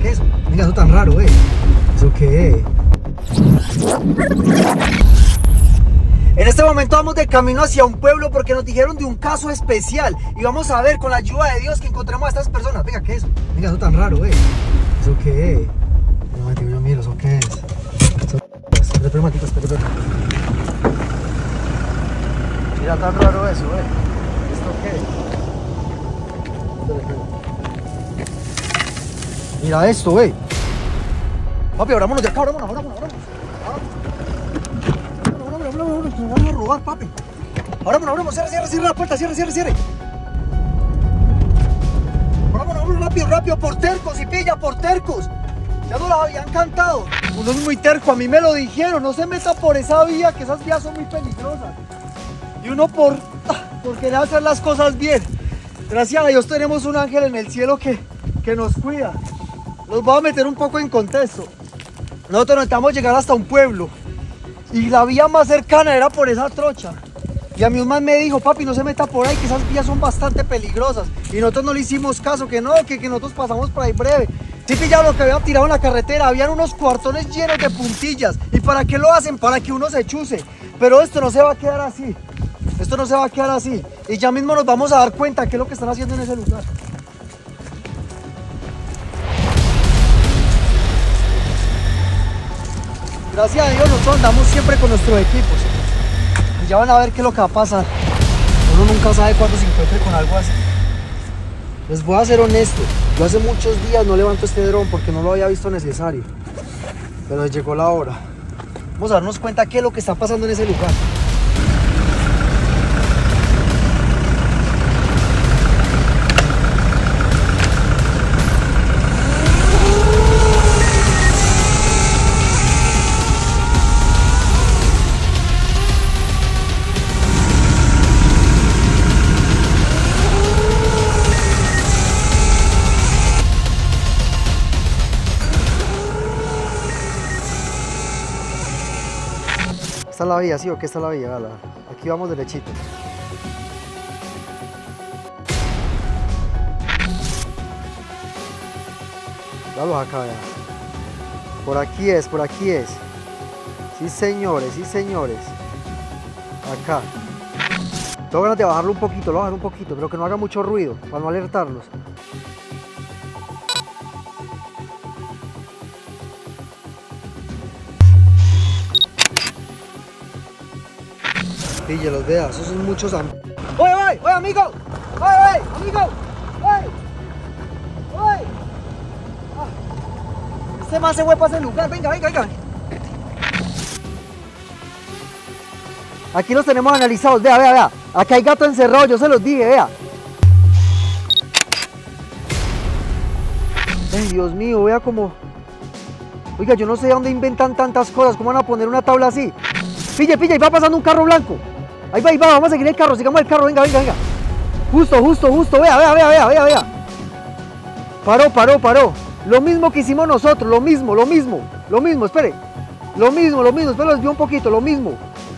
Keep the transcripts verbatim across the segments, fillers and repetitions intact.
¿qué es eso? Venga, eso tan raro, eh. ¿Eso qué es? En este momento vamos de camino hacia un pueblo porque nos dijeron de un caso especial y vamos a ver con la ayuda de Dios que encontremos a estas personas. Venga, ¿qué es eso? Venga, eso tan raro, eh. ¿Eso qué es? No, tío, yo miro, ¿eso qué es? Eso... Espera un momentito, espera, espera. Mira, tan raro eso, eh. ¿Esto qué es? Espera, espera. Mira esto, eh. Papi, abrámonos de acá, abrámonos, abrámonos, abrámonos. Nos van a robar, papi. Abrámonos, abrámonos, cierra, cierra, cierra la puerta, cierra, cierra, cierra. Abrámonos, abrámonos, rápido, rápido, por tercos y pilla, por tercos. Ya nos las habían cantado. Uno es muy terco, a mí me lo dijeron, no se meta por esa vía, que esas vías son muy peligrosas. Y uno por, por querer hacer las cosas bien. Gracias a Dios tenemos un ángel en el cielo que, que nos cuida. Los voy a meter un poco en contexto. Nosotros necesitamos llegar hasta un pueblo. Y la vía más cercana era por esa trocha. Y a mí un man me dijo, papi, no se meta por ahí, que esas vías son bastante peligrosas. Y nosotros no le hicimos caso, que no, que, que nosotros pasamos por ahí breve. Sí pillaron lo que habían tirado en la carretera, habían unos cuartones llenos de puntillas. ¿Y para qué lo hacen? Para que uno se chuse. Pero esto no se va a quedar así. Esto no se va a quedar así. Y ya mismo nos vamos a dar cuenta de qué es lo que están haciendo en ese lugar. Gracias a Dios nosotros andamos siempre con nuestros equipos. Y ya van a ver qué es lo que va a pasar. Uno nunca sabe cuándo se encuentre con algo así. Les voy a ser honesto. Yo hace muchos días no levanto este dron porque no lo había visto necesario. Pero llegó la hora. Vamos a darnos cuenta qué es lo que está pasando en ese lugar. Esta es la vía, ¿sí o qué? Esta es la vía, ¿verdad? Aquí vamos derechito. Dalos acá, vean. Por aquí es, por aquí es. Sí, señores, sí, señores. Acá. Tengo ganas de bajarlo un poquito, lo voy a bajar un poquito, pero que no haga mucho ruido, para no alertarlos. Pille, los vea, esos son muchos am... ¡Oye, oye, oye, amigo! ¡Oye, oye, amigo! ¡Oye! ¡Oye! Ah. Este más se fue para ese lugar, venga, venga, venga. Aquí los tenemos analizados, vea, vea, vea. Aquí hay gato encerrado, yo se los dije, vea. Ay, Dios mío, vea como... Oiga, yo no sé de dónde inventan tantas cosas, ¿cómo van a poner una tabla así? Pille, pille, ahí va pasando un carro blanco. Ahí va, ahí va, vamos a seguir el carro, sigamos el carro, venga, venga, venga. Justo, justo, justo, vea, vea, vea, vea, vea, vea. Paró, paró, paró. Lo mismo que hicimos nosotros, lo mismo, lo mismo, lo mismo, espere. Lo mismo, lo mismo, espere, lo desvió un poquito, lo mismo.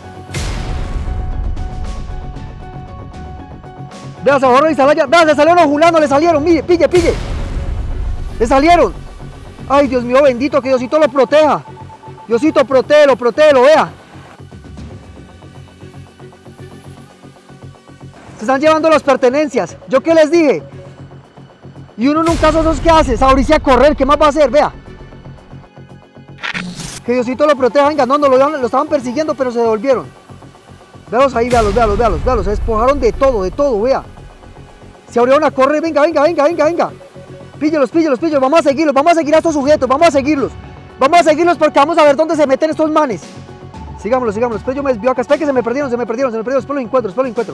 Vea, se bajó y salió, vea, le salieron ojulando, le salieron, mire, pille, pille. Le salieron. Ay, Dios mío bendito, que Diosito lo proteja. Diosito, protégelo, protégelo, vea. Se están llevando las pertenencias. ¿Yo qué les dije? Y uno en un caso de esos, ¿qué hace? Sabrisse a correr, ¿qué más va a hacer? Vea. Que Diosito lo proteja, venga, no, no lo, lo estaban persiguiendo, pero se devolvieron. Véalos ahí, véalos, véalos, véalos, véalos. Se despojaron de todo, de todo, vea. Se abrieron a correr, venga, venga, venga, venga, venga. Píllelos, píllelos, píllelos, vamos a seguirlos, vamos a seguir a estos sujetos, vamos a seguirlos. Vamos a seguirlos porque vamos a ver dónde se meten estos manes. Sigámoslos, sigámoslos. Después yo me desvío acá, espera que se me perdieron, se me perdieron, se me perdieron. Después lo encuentro, después lo encuentro.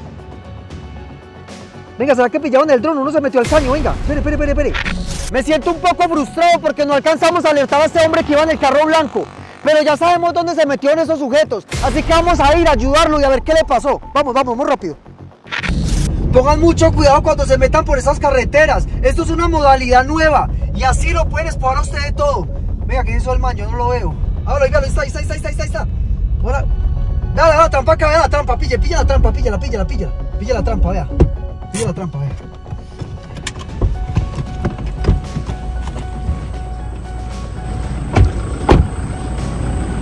Venga, ¿será que pillaron el dron? Uno se metió al caño, venga. Espere, espere, espere, espere. Me siento un poco frustrado porque no alcanzamos a alertar a este hombre que iba en el carro blanco. Pero ya sabemos dónde se metieron esos sujetos. Así que vamos a ir a ayudarlo y a ver qué le pasó. Vamos, vamos, muy rápido. Pongan mucho cuidado cuando se metan por esas carreteras. Esto es una modalidad nueva. Y así lo pueden espojar a usted de todo. Venga, ¿qué hizo el man? Yo no lo veo. Ahora, oiga, ahí está, ahí está, ahí está, ahí está, ahí está. Ahora, dale, la trampa acá, vea la trampa, pille, pilla la trampa, pilla la, pilla la, pilla. Pilla la trampa, vea. Pilla la trampa, vea.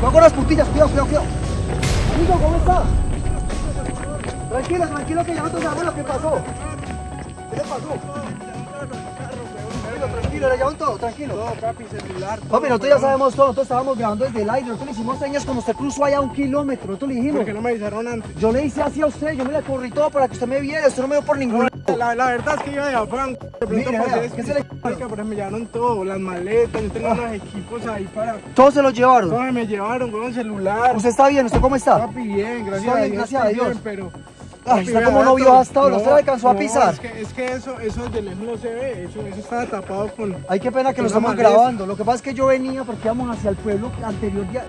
Cuidado con las puntillas, cuidado, cuidado, cuidado. Amigo, ¿cómo estás? Tranquilo, tranquilo que ya nosotros sabemos lo que pasó. ¿Qué le pasó? Tranquilo, le llevan todo, tranquilo. No, papi, celular. Todo, papi, nosotros ya sabemos todo, nosotros estábamos grabando desde el aire, nosotros le hicimos señas cuando usted cruzó allá un kilómetro, nosotros le dijimos. ¿Por qué no me avisaron antes? Yo le hice así a usted, yo me le corrí todo para que usted me viera, usted no me dio por ningún lado. La, la verdad es que iba de afán, de pronto Mira, pasé vea, ¿qué se le marica, pero me llevaron todo, las maletas, yo tengo Ah. unos equipos ahí para... Todos se los llevaron. Todos me llevaron, weón, celular. ¿Usted está bien? ¿Usted cómo está? Papi, bien, gracias Está a bien, Dios. gracias a estoy Dios. bien, pero... Ay, papi, está vea, como vea no vio todo. hasta ahora, ¿usted le alcanzó a no, pisar? Es que, es que eso, eso de lejos no se ve, eso, eso estaba tapado con... Ay, qué pena que lo Una estamos maleza. grabando. Lo que pasa es que yo venía porque íbamos hacia el pueblo anterior ya.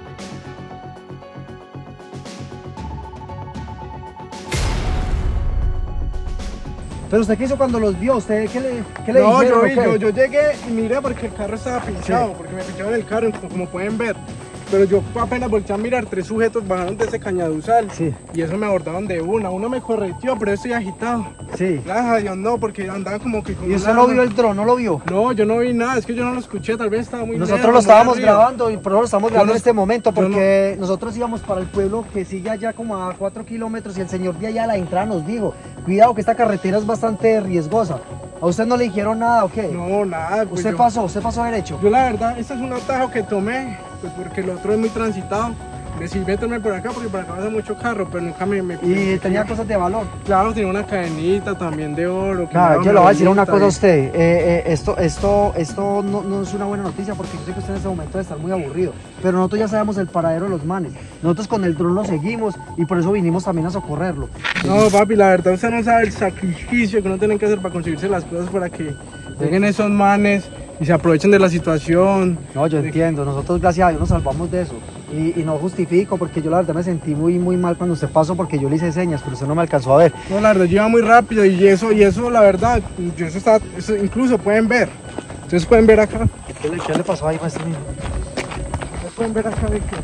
Pero usted qué hizo cuando los vio, ¿usted qué le, qué le No, dijeron? yo, vi, o qué? yo, yo llegué y miré porque el carro estaba pinchado, Sí. porque me pincharon el carro, como, como pueden ver. Pero yo apenas volteé a mirar, tres sujetos bajaron de ese cañaduzal Sí. y eso me abordaron de una. Uno me correteó, pero yo estoy agitado. Sí. Gracias a Dios no, porque andaba como que con ¿Y usted una- no vio el dron? ¿No lo vio? No, yo no vi nada, es que yo no lo escuché, tal vez estaba muy Nosotros lejos, lo muy estábamos arriba. grabando y por eso lo estamos grabando no- en este momento yo no- porque nosotros íbamos para el pueblo que sigue allá como a cuatro kilómetros y el señor de allá a la entrada nos dijo, cuidado que esta carretera es bastante riesgosa. ¿A usted no le dijeron nada o qué? No, nada. Pues ¿Usted yo, pasó? ¿Usted pasó derecho? Yo la verdad, este es un atajo que tomé, pues porque el otro es muy transitado. Decidí meterme por acá porque por acá pasa mucho carro, pero nunca me... me Y tenía cosas de valor. Claro, tenía una cadenita también de oro. que Claro, me yo le voy a decir una cosa a bonita usted. Eh, eh, esto esto, esto no, no es una buena noticia porque yo sé que usted en este momento debe estar muy aburrido. Pero nosotros ya sabemos el paradero de los manes. Nosotros con el dron lo seguimos y por eso vinimos también a socorrerlo. y- No, papi, la verdad usted no sabe el sacrificio que uno tiene que hacer para conseguirse las cosas para que lleguen esos manes y se aprovechen de la situación. No, yo De- entiendo. Nosotros, gracias a Dios, nos salvamos de eso. Y, y no justifico porque yo la verdad me sentí muy, muy mal cuando usted pasó porque yo le hice señas, pero usted no me alcanzó a ver. No, la verdad, yo iba muy rápido y eso, y eso, la verdad, yo eso está, eso incluso pueden ver. Ustedes pueden ver acá. ¿Qué le, qué le pasó ahí, maestro mío? Ustedes pueden ver acá de que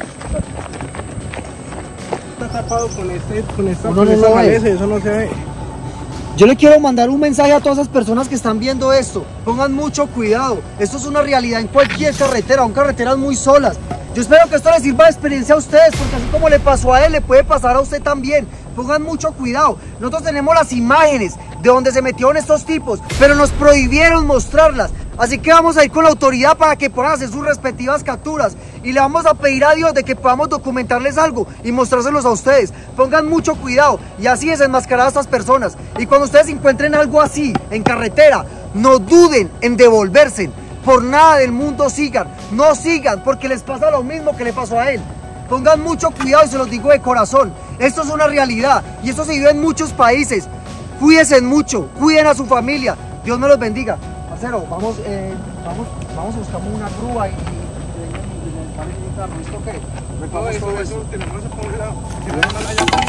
está tapado con este, con esta, Uno con no esta lo ve. maleza y eso no se ve. Yo le quiero mandar un mensaje a todas esas personas que están viendo esto. Pongan mucho cuidado. Esto es una realidad en cualquier carretera, aún carreteras muy solas. Yo espero que esto les sirva de experiencia a ustedes, porque así como le pasó a él, le puede pasar a usted también. Pongan mucho cuidado. Nosotros tenemos las imágenes de donde se metieron estos tipos, pero nos prohibieron mostrarlas. Así que vamos a ir con la autoridad para que puedan hacer sus respectivas capturas. Y le vamos a pedir a Dios de que podamos documentarles algo y mostrárselos a ustedes. Pongan mucho cuidado y así desenmascarar a estas personas. Y cuando ustedes encuentren algo así en carretera, no duden en devolverse. Por nada del mundo sigan, no sigan porque les pasa lo mismo que le pasó a él. Pongan mucho cuidado y se los digo de corazón. Esto es una realidad y esto se vive en muchos países. Cuídense mucho, cuiden a su familia. Dios me los bendiga. Parcero, vamos, eh, vamos, vamos a buscar una grúa y, y, y, y, y, y, y, y, y, y, y, y, y, y, y, y, Todo eso, eso, tenemos eso por un lado.